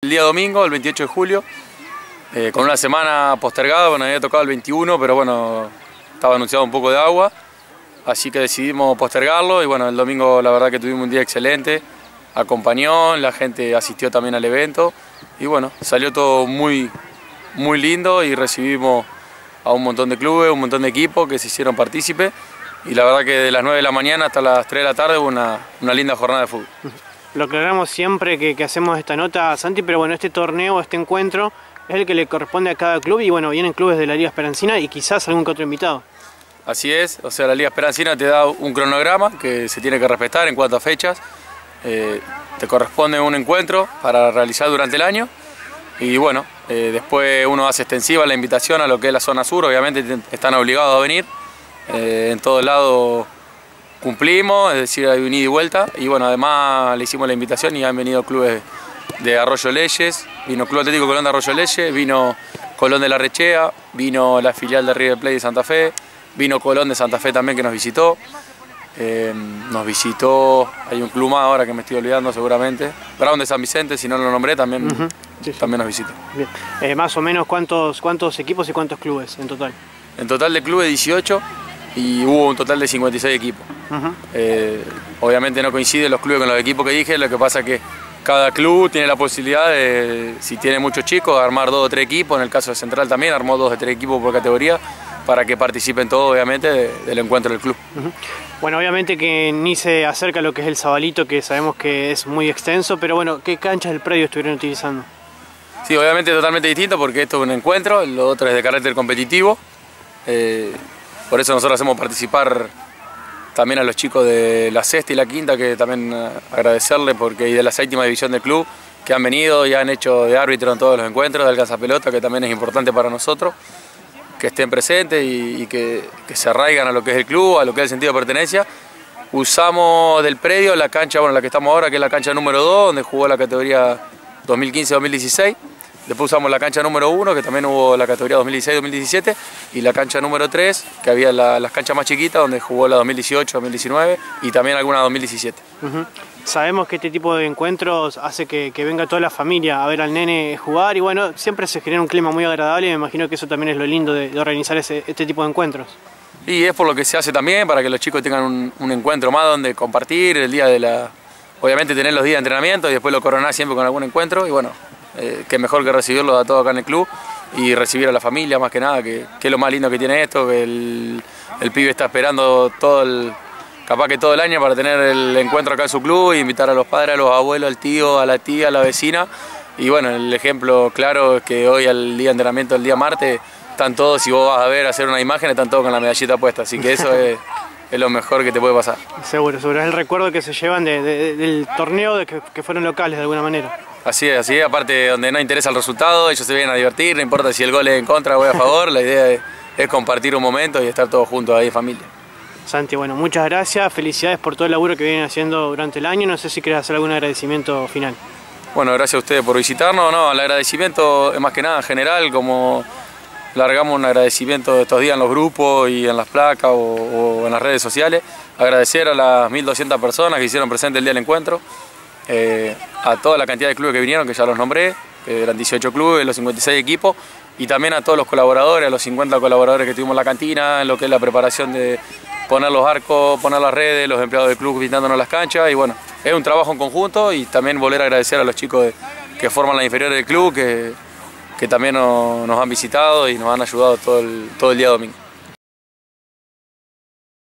el día domingo, el 28 de julio, con una semana postergada. Bueno, había tocado el 21, pero bueno, estaba anunciado un poco de agua, así que decidimos postergarlo y bueno, el domingo la verdad que tuvimos un día excelente, acompañó, la gente asistió también al evento y bueno, salió todo muy lindo y recibimos a un montón de clubes, un montón de equipos que se hicieron partícipes y la verdad que de las 9 de la mañana hasta las 3 de la tarde hubo una linda jornada de fútbol. Lo aclaramos siempre que hacemos esta nota, Santi, pero bueno, este torneo, este encuentro es el que le corresponde a cada club y bueno, vienen clubes de la Liga Esperancina y quizás algún que otro invitado. Así es, o sea, la Liga Esperancina te da un cronograma que se tiene que respetar en cuanto a fechas, te corresponde un encuentro para realizar durante el año y bueno, después uno hace extensiva la invitación a lo que es la zona sur, obviamente están obligados a venir, en todos lados cumplimos, es decir, hay un ida y vuelta y bueno, además le hicimos la invitación y han venido clubes de Arroyo Leyes, vino Club Atlético Colón de Arroyo Leyes, vino Colón de la Rechea, vino la filial de River Plate de Santa Fe, vino Colón de Santa Fe también que nos visitó, hay un club más ahora que me estoy olvidando seguramente, Brown de San Vicente, si no lo nombré, también, también nos visitó. Bien. Más o menos cuántos equipos y cuántos clubes en total. En total de clubes 18 y hubo un total de 56 equipos. Obviamente no coinciden los clubes con los equipos que dije, lo que pasa es que cada club tiene la posibilidad de, si tiene muchos chicos, armar 2 o 3 equipos, en el caso de Central también armó 2 o 3 equipos por categoría, para que participen todos obviamente del encuentro del club. Bueno, obviamente que ni se acerca a lo que es el Sabalito, que sabemos que es muy extenso, pero bueno, ¿qué canchas del predio estuvieron utilizando? Sí, obviamente totalmente distinto porque esto es un encuentro, lo otro es de carácter competitivo, por eso nosotros hacemos participar también a los chicos de la sexta y la quinta, que también agradecerle porque y de la séptima división del club, que han venido y han hecho de árbitro en todos los encuentros, de alcanzapelota, que también es importante para nosotros, que estén presentes y que se arraigan a lo que es el club, a lo que es el sentido de pertenencia. Usamos del predio la cancha, bueno, la que estamos ahora, que es la cancha número 2, donde jugó la categoría 2015-2016. Después usamos la cancha número 1, que también hubo la categoría 2016-2017, y la cancha número 3, que había las canchas más chiquitas, donde jugó la 2018-2019 y también alguna 2017. Sabemos que este tipo de encuentros hace que venga toda la familia a ver al nene jugar y bueno, siempre se genera un clima muy agradable y me imagino que eso también es lo lindo de organizar este tipo de encuentros. Y es por lo que se hace también, para que los chicos tengan un encuentro más donde compartir el día de la... Obviamente tener los días de entrenamiento y después lo coronás siempre con algún encuentro y bueno, qué mejor que recibirlo a todos acá en el club y recibir a la familia más que nada, que es lo más lindo que tiene esto, que el pibe está esperando capaz que todo el año para tener el encuentro acá en su club e invitar a los padres, a los abuelos, al tío, a la tía, a la vecina. Y bueno, el ejemplo claro es que hoy al día de entrenamiento, el día martes, están todos, si vos vas a ver, hacer una imagen, están todos con la medallita puesta, así que eso es lo mejor que te puede pasar. Seguro, es el recuerdo que se llevan del torneo, que fueron locales de alguna manera. Así es, aparte donde no interesa el resultado, ellos se vienen a divertir, no importa si el gol es en contra o es a favor, la idea es compartir un momento y estar todos juntos ahí en familia. Santi, bueno, muchas gracias, felicidades por todo el laburo que vienen haciendo durante el año, no sé si querés hacer algún agradecimiento final. Bueno, gracias a ustedes por visitarnos, el agradecimiento es más que nada general, como largamos un agradecimiento estos días en los grupos y en las placas o en las redes sociales, agradecer a las 1.200 personas que hicieron presente el día del encuentro, a toda la cantidad de clubes que vinieron, que ya los nombré, que eran 18 clubes, los 56 equipos, y también a todos los colaboradores, a los 50 colaboradores que tuvimos en la cantina, en lo que es la preparación de poner los arcos, poner las redes, los empleados del club visitándonos las canchas, y bueno, es un trabajo en conjunto y también volver a agradecer a los chicos que forman las inferiores del club, que también nos han visitado y nos han ayudado todo el día domingo.